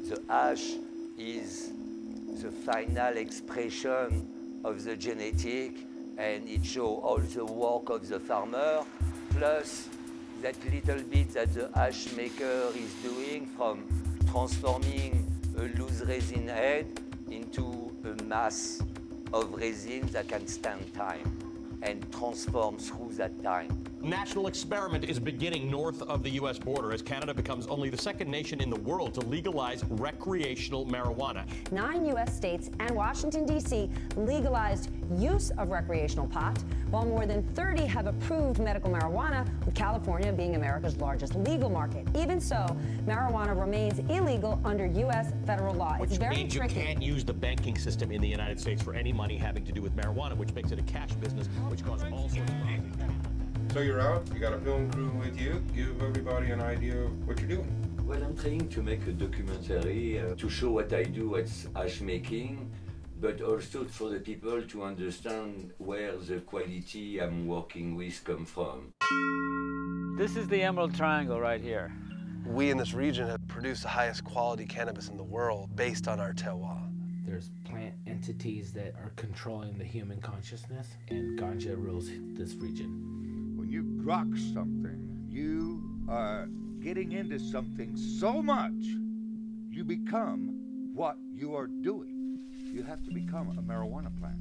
The ash is the final expression of the genetic, and it shows all the work of the farmer, plus that little bit that the ash maker is doing from transforming a loose resin head into a mass of resin that can stand time and transform through that time. National experiment is beginning north of the U.S. border as Canada becomes only the second nation in the world to legalize recreational marijuana. 9 U.S. states and Washington, D.C. legalized use of recreational pot, while more than 30 have approved medical marijuana, with California being America's largest legal market. Even so, marijuana remains illegal under U.S. federal law. Which it's very means tricky. You can't use the banking system in the United States for any money having to do with marijuana, which makes it a cash business, which causes all sorts of problems. So you're out, you got a film crew with you, give everybody an idea of what you're doing. Well, I'm trying to make a documentary to show what I do at ash making, but also for the people to understand where the quality I'm working with come from. This is the Emerald Triangle right here. We in this region have produced the highest quality cannabis in the world based on our terroir. There's plant entities that are controlling the human consciousness, and ganja rules this region. When you grok something, you are getting into something so much, you become what you are doing. You have to become a marijuana plant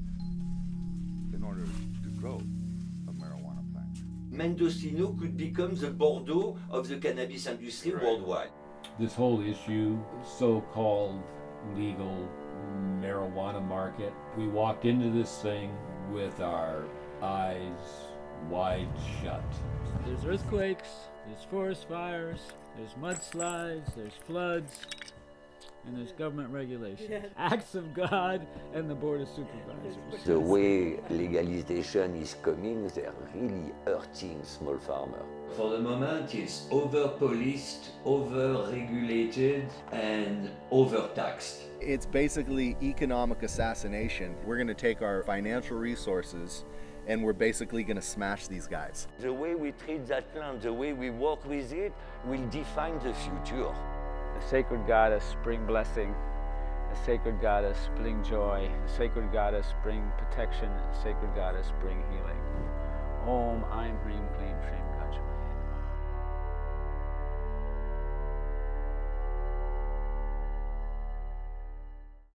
in order to grow a marijuana plant. Mendocino could become the Bordeaux of the cannabis industry worldwide. This whole issue, so-called legal marijuana market, we walked into this thing with our eyes wide shut. There's earthquakes, there's forest fires, there's mudslides, there's floods, and there's government regulation. Yeah. Acts of God and the Board of Supervisors. The way legalization is coming, they're really hurting small farmers. For the moment, it's over-policed, over-regulated, and over-taxed. It's basically economic assassination. We're going to take our financial resources and we're basically going to smash these guys. The way we treat that land, the way we work with it, will define the future. The sacred goddess bring blessing, the sacred goddess bring joy, the sacred goddess bring protection, the sacred goddess bring healing. Om Aim Hrim Klim Shrim